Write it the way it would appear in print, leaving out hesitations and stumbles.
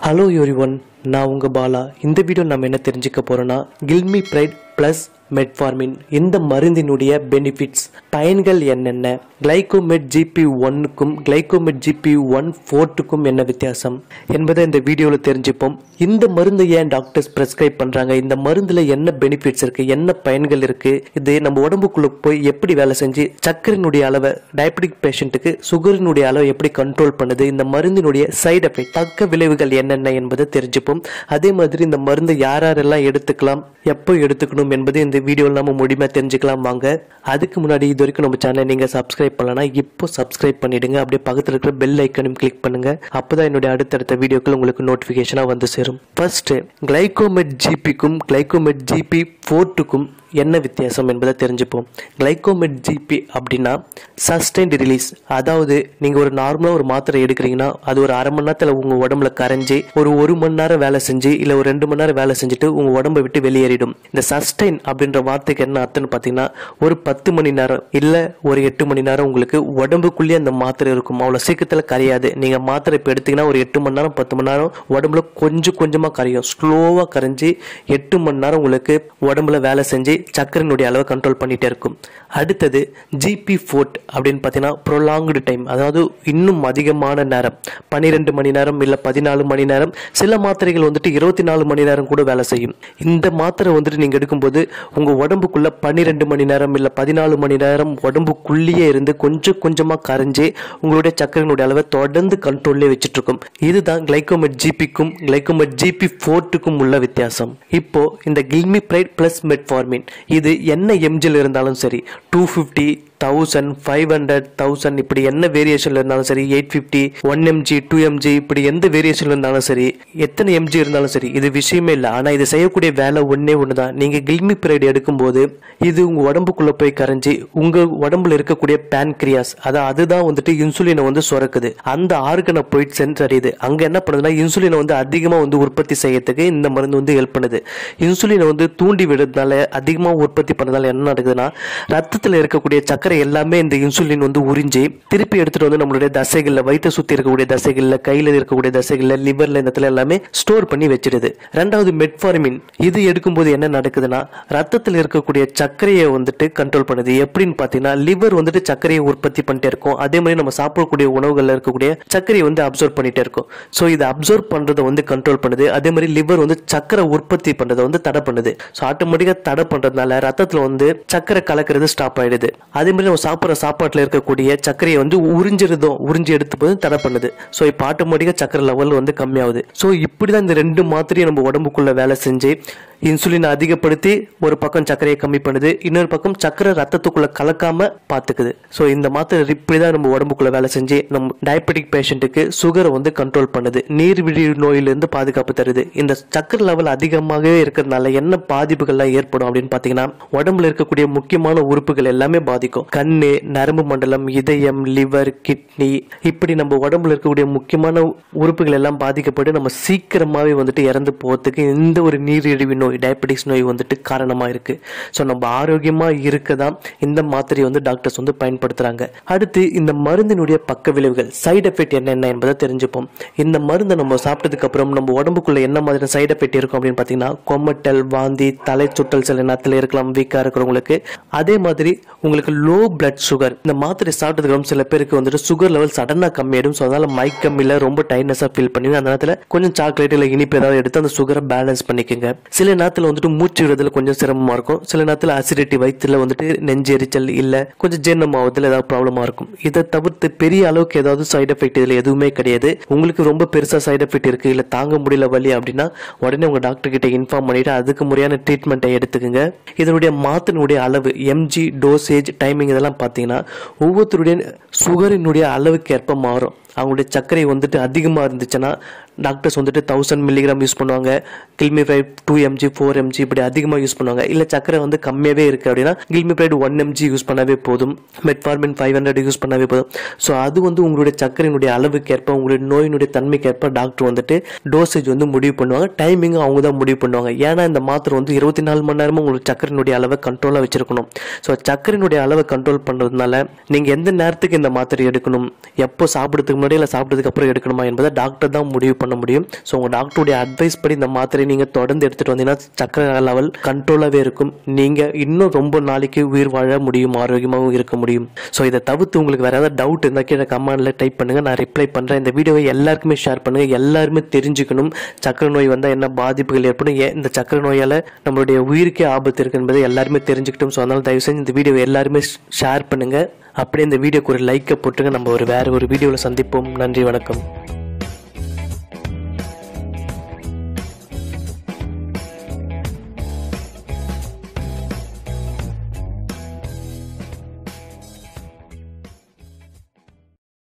Hello everyone, நான் உங்க பாலா. இந்த வீடியோ நம்ம என்ன தெரிஞ்சுக்க போறோம்னா கில்மி பிரைட் பிளஸ் மெட்ஃபார்மின் இந்த மருந்தினுடைய பெனிஃபிட்ஸ் பயன்கள் என்னென்ன, கிளைகோமெட் gp1க்கும் கிளைகோமெட் gp1 forteக்கும் என்ன வித்தியாசம் என்பதை இந்த வீடியோவில் தெரிஞ்சுப்போம். இந்த மருந்தை ஏன் டாக்டர்ஸ் பிரெஸ்கிரைப் பண்றாங்க, இந்த மருந்துல என்ன பெனிஃபிட்ஸ் இருக்கு, என்ன பயன்கள் இருக்கு, இது நம்ம உடம்புக்குள்ள போய் எப்படி வேலை செஞ்சு சர்க்கரையினுடைய அளவை டயபெட்டிக் பேஷண்ட்டுக்கு சுகரினுடைய அளவை எப்படி கண்ட்ரோல் பண்ணுது, இந்த மருந்தினுடைய சைடு எஃபெக்ட் பக்க விளைவுகள் என்னென்ன என்பதை தெரிஞ்சுப்போம். அதே மாதிரி இந்த மருந்தை யாரெல்லாம் எடுத்துக்கலாம், எப்போ எடுத்துக்கணும் என்பது இந்த வீடியோவில் நம்ம முழுமையா தெரிஞ்சுக்கலாம். வாங்க. அதுக்கு முன்னாடி இது வரைக்கும் நம்ம சேனலை நீங்க சப்ஸ்கிரைப் பண்ணலனா இப்போ சப்ஸ்கிரைப் பண்ணிடுங்க. அப்படியே பக்கத்துல இருக்கிற பெல் ஐக்கனையும் கிளிக் பண்ணுங்க. அப்பதான் என்னுடைய அடுத்தடுத்த வீடியோக்கள் உங்களுக்கு நோட்டிபிகேஷனா வந்து சேரும். ஃபர்ஸ்ட், கிளைகோமெட் ஜிபிக்கும் கிளைகோமெட் ஜிபி forteக்கும் என்ன வித்தியாசம் என்பதை தெரிஞ்சுப்போம். கிளைகோமெட் ஜிபி அப்படின்னா சஸ்டைன்ட் ரிலீஸ், அதாவது நீங்க ஒரு நார்மலா ஒரு மாத்திரை எடுக்கிறீங்கன்னா அது ஒரு அரை மணி நேரத்துல உங்க உடம்புல கரைஞ்சி ஒரு மணி நேரம் வேலை செஞ்சு இல்ல ஒரு 2 மணி நேரம் வேலை செஞ்சுட்டு உங்க உடம்பை விட்டு வெளியேறிடும். இந்த சஸ்டைன் அப்படின்ற வார்த்தைக்கு என்ன அர்த்தம்னு பாத்தீங்கன்னா ஒரு 10 மணி நேரம் இல்ல ஒரு 8 மணி நேரம் உங்களுக்கு உடம்புக்குள்ளேயே அந்த மாத்திரை இருக்கும், அவ்வளவு சீக்கிரத்துல கரையாது. நீங்க மாத்திரை இப்ப எடுத்தீங்கன்னா ஒரு 8 மணி நேரம் 10 மணி நேரம் உடம்புல கொஞ்சம் கொஞ்சமா கரையும், ஸ்லோவா கரைஞ்சி 8 மணி நேரம் உங்களுக்கு உடம்புல வேலை செஞ்சு சர்க்கரையினுடைய அளவை கண்ட்ரோல் பண்ணிட்டே இருக்கும். அடுத்தது ஜிபி ஃபோர்ட் அப்படின்னு பார்த்தீங்கன்னா ப்ரொலாங்டு டைம், அதாவது இன்னும் அதிகமான நேரம், 12 மணி நேரம் இல்லை 14 மணி நேரம், சில மாத்திரைகள் வந்துட்டு 24 மணி நேரம் கூட வேலை செய்யும். இந்த மாத்திரை வந்துட்டு நீங்க எடுக்கும்போது உங்க உடம்புக்குள்ள 12 மணி நேரம் இல்லை 14 மணி நேரம் உடம்புக்குள்ளேயே இருந்து கொஞ்சம் கொஞ்சமா கரைஞ்சு உங்களுடைய சர்க்கரையினுடைய அளவை தொடர்ந்து கண்ட்ரோல்லே வச்சுட்டு இருக்கும். இதுதான் கிளைகோமெட் ஜிபிக்கும் கிளைகோமெட் ஜிபி ஃபோர்ட்டுக்கும் உள்ள வித்தியாசம். இப்போ இந்த கில்மி பிரைட் பிளஸ் மெட்ஃபார்மின் இது என்ன எம்ஜில் இருந்தாலும் சரி, 250, 1000, 500, 1000 இப்படி என்ன வேரியேஷன்ல இருந்தாலும் சரி, 850, 1 mg, 2 mg இப்படி எந்த வேரியேஷன்ல இருந்தாலும் சரி, எத்தனை mg இருந்தாலும் சரி, இது விஷயமே இல்லை. ஆனா இது செய்யக்கூடிய வேலை ஒன்னே ஒண்ணுதான். நீங்க கில்மி பிரைட் எடுக்கும்போது இது உங்க உடம்புக்குள்ள போய் கரைஞ்சி உங்க உடம்புல இருக்கக்கூடிய பான்கிரியாஸ், அதுதான் வந்துட்டு இன்சுலினை வந்து சுரக்குது, அந்த ஆர்கனை போயிட்டு சென்றடையுது. அங்க என்ன பண்ணுதுன்னா இன்சுலினை வந்து அதிகமா வந்து உற்பத்தி செய்யறதுக்கு இந்த மருந்து வந்து ஹெல்ப் பண்ணுது. இன்சுலினை வந்து தூண்டி விடுறதுனால அதிகமா உற்பத்தி பண்ணதால என்ன நடக்குதுன்னா ரத்தத்துல இருக்கக்கூடிய சக்கரை எல்லாமே இந்த இன்சுலின் வந்து உறிஞ்சி திருப்பி எடுத்துட்டு வந்து நம்மளுடைய தசைகள்ல, வயிற்று சுத்தி இருக்கக்கூடிய தசைகள்ல, கையில இருக்கக்கூடிய தசைகள்ல, லிவர்ல இந்த இடத்துல எல்லாமே ஸ்டோர் பண்ணி வச்சிடுது. ரெண்டாவது மெட்ஃபார்மின் இது எடுக்கும்போது என்ன நடக்குதுன்னா ரத்தத்தில் இருக்கக்கூடிய சர்க்கரையை வந்துட்டு கண்ட்ரோல் பண்ணுது. எப்படின்னு பாத்தீங்கன்னா லிவர் வந்துட்டு சர்க்கரையை உற்பத்தி பண்ணிட்டே இருக்கும், அதே மாதிரி நம்ம சாப்பிடக்கூடிய உணவுகள்ல இருக்கக்கூடிய சர்க்கரையை வந்து அப்சர்வ் பண்ணிட்டே இருக்கும். சோ இது அப்சர்வ் பண்றதை வந்து கண்ட்ரோல் பண்ணுது. அதே மாதிரி லிவர் வந்து சர்க்கரை உற்பத்தி பண்றதை வந்து தடை பண்ணுது. சோ ஆட்டோமேட்டிக்கா தடை பண்றதுனால ரத்தத்துல வந்து சர்க்கரை கலக்கிறது ஸ்டாப் ஆயிடுது. அதே மாதிரி நம்ம சாப்பிட்ற சாப்பாட்டுல இருக்கக்கூடிய சர்க்கரையை வந்து உறிஞ்சி எடுத்து போது தடை பண்ணுது. சோ இப்போ ஆட்டோமேட்டிக்கா சர்க்கரை லெவல் வந்து கம்மியாகுது. சோ இப்படிதான் இந்த ரெண்டு மாத்திரையும் நம்ம உடம்புக்குள்ள வேலை செஞ்சு இன்சுலின் அதிகப்படுத்தி ஒரு பக்கம் சர்க்கரையை கம்மி பண்ணுது, இன்னொரு பக்கம் சர்க்கரை ரத்தத்துக்குள்ள கலக்காம பாத்துக்குது. சோ இந்த மாத்திரை இப்படிதான் நம்ம உடம்புக்குள்ள வேலை செஞ்சு நம்ம டயபெட்டிக் பேஷண்ட்டுக்கு சுகரை வந்து கண்ட்ரோல் பண்ணுது, நீர்விழி நோயிலிருந்து பாதுகாப்பு தருது. இந்த சர்க்கரை லெவல் அதிகமாகவே இருக்கிறதுனால என்ன பாதிப்புகள்லாம் ஏற்படும் அப்படின்னு பாத்தீங்கன்னா உடம்புல இருக்கக்கூடிய முக்கியமான உறுப்புகள் எல்லாமே பாதிக்கும். கண்ணு, நரம்பு மண்டலம், இதயம், லிவர், கிட்னி இப்படி நம்ம உடம்புல இருக்கக்கூடிய முக்கியமான உறுப்புகள் எல்லாம் பாதிக்கப்பட்டு நம்ம சீக்கிரமாவே வந்துட்டு இறந்து போறதுக்கு இந்த ஒரு நீரிழிவு நோய், டயபெட்டிக்ஸ் நோய் வந்துட்டு காரணமா இருக்கு. சோ நம்ம ஆரோக்கியமா இருக்கதான் இந்த மாத்திரை வந்து டாக்டர்ஸ் வந்து பயன்படுத்துறாங்க. அடுத்து இந்த மருந்தினுடைய பக்க விளைவுகள், சைடு எஃபெக்ட் என்னென்ன என்பதை தெரிஞ்சுப்போம். இந்த மருந்தை நம்ம சாப்பிட்டதுக்கு அப்புறம் நம்ம உடம்புக்குள்ள என்ன மாதிரி சைடு எஃபெக்ட் இருக்கும் அப்படின்னு பாத்தீங்கன்னா கொமட்டல், வாந்தி, தலை சுற்றல் சில நேரத்தில் இருக்கலாம் வீக்கா இருக்கிறவங்களுக்கு. அதே மாதிரி உங்களுக்கு லோ பிளட் சுகர், இந்த மாத்திரை சாப்பிட்டதுக்கு அப்புறம் சில பேருக்கு வந்துட்டு சுகர் லெவல் சடனா கம்மியாயிடும். ஸோ அதனால மயக்கம் இல்ல ரொம்ப டைட்னஸா ஃபீல் பண்ணி அந்த நேரத்தில் கொஞ்சம் சாக்லேட் இல்லை இனிப்பு ஏதாவது எடுத்து அந்த சுகரை பேலன்ஸ் பண்ணிக்கோங்க. சில நேரத்தில் வந்துட்டு மூச்சு விடுறதுல கொஞ்சம் சிரமமா இருக்கும், சில நேரத்தில் அசிடிட்டி வயிற்றுல வந்துட்டு நெஞ்சு எரிச்சல் இல்ல கொஞ்சம் ஜீரணம் ஆகுறதுல ஏதாவது ப்ராப்ளமா இருக்கும். இதை தவிர்த்து பெரிய அளவுக்கு ஏதாவது சைடு எஃபெக்ட் இதுல எதுவுமே கிடையாது. உங்களுக்கு ரொம்ப பெருசா சைடு எஃபெக்ட் இருக்கு இல்ல தாங்க முடியல வலி அப்படின்னா உடனே உங்க டாக்டர் கிட்ட இன்ஃபார்ம் பண்ணிட்டு அதுக்கு முறையான ட்ரீட்மெண்ட்டை எடுத்துக்கோங்க. இதனுடைய மாத்தினுடைய அளவு, எம்ஜி, டோசேஜ், டைமிங் இதெல்லாம் பாத்தீங்கன்னா ஒவ்வொருத்தருடைய சுகரினுடைய அளவுக்கு ஏற்ப மாறும். அவங்களுடைய சர்க்கரை வந்துட்டு அதிகமா இருந்துச்சுன்னா டாக்டர்ஸ் வந்துட்டு 1000 மில்லிகிராம் யூஸ் பண்ணுவாங்க, கில்மி பிரைட் 2 mg 4 mg இப்படி அதிகமா யூஸ் பண்ணுவாங்க. இல்ல சர்க்கரை வந்து கம்மியாவே இருக்கு அப்படின்னா கில்மி பிரைட் 1 mg யூஸ் பண்ணாவே போதும், மெட்ஃபார்மின் 500 யூஸ் பண்ணாவே போதும். ஸோ அது வந்து உங்களுடைய சர்க்கரையினுடைய அளவுக்கு ஏற்ப உங்களுடைய நோயினுடைய தன்மைக்கு ஏற்ப டாக்டர் வந்துட்டு டோசேஜ் வந்து முடிவு பண்ணுவாங்க, டைமிங் அவங்க தான் முடிவு பண்ணுவாங்க. ஏன்னா இந்த மாத்திரை வந்து 24 மணி நேரமும் உங்களுக்கு சர்க்கரையினுடைய அளவை கண்ட்ரோலா வச்சிருக்கணும். ஸோ சர்க்கரையினுடைய அளவை கண்ட்ரோல் பண்றதுனால நீங்க எந்த நேரத்துக்கு இந்த மாத்திரை எடுக்கணும், எப்போ சாப்பிடுறதுக்கு சாப்பிட்றதுக்கு முன்னாடி இல்லை சாப்பிட்டதுக்கு அப்புறம் எடுக்கணுமா என்பதை டாக்டர் தான் முடிவு பண்ண முடியும். ஸோ உங்கள் டாக்டருடைய அட்வைஸ் படி இந்த மாத்திரை நீங்கள் தொடர்ந்து எடுத்துகிட்டு வந்தீங்கன்னா சர்க்கரை லெவல் கண்ட்ரோலாகவே இருக்கும். நீங்கள் இன்னும் ரொம்ப நாளைக்கு உயிர் வாழ முடியும், ஆரோக்கியமாகவும் இருக்க முடியும். ஸோ இதை தவிர்த்து உங்களுக்கு வேறு ஏதாவது டவுட் இருந்தால் கீழே கமெண்ட்ல டைப் பண்ணுங்கள், நான் ரிப்ளை பண்ணுறேன். இந்த வீடியோவை எல்லாருக்குமே ஷேர் பண்ணுங்கள். எல்லாருமே தெரிஞ்சுக்கணும் சர்க்கரை நோய் வந்தால் என்ன பாதிப்புகள் ஏற்படும், இந்த சர்க்கரை நோயால் நம்மளுடைய உயிருக்கே ஆபத்து இருக்கு என்பதை எல்லாருமே தெரிஞ்சுக்கிட்டோம். ஸோ அதனால் தயவு செஞ்சு இந்த வீடியோவை எல்லாருமே ஷேர் பண்ணுங்கள். அப்படியே இந்த வீடியோக்கு ஒரு லைக்கை போட்டுங்க. நம்ம வேறு ஒரு வீடியோவில் சந்திப்போம். நன்றி, வணக்கம்.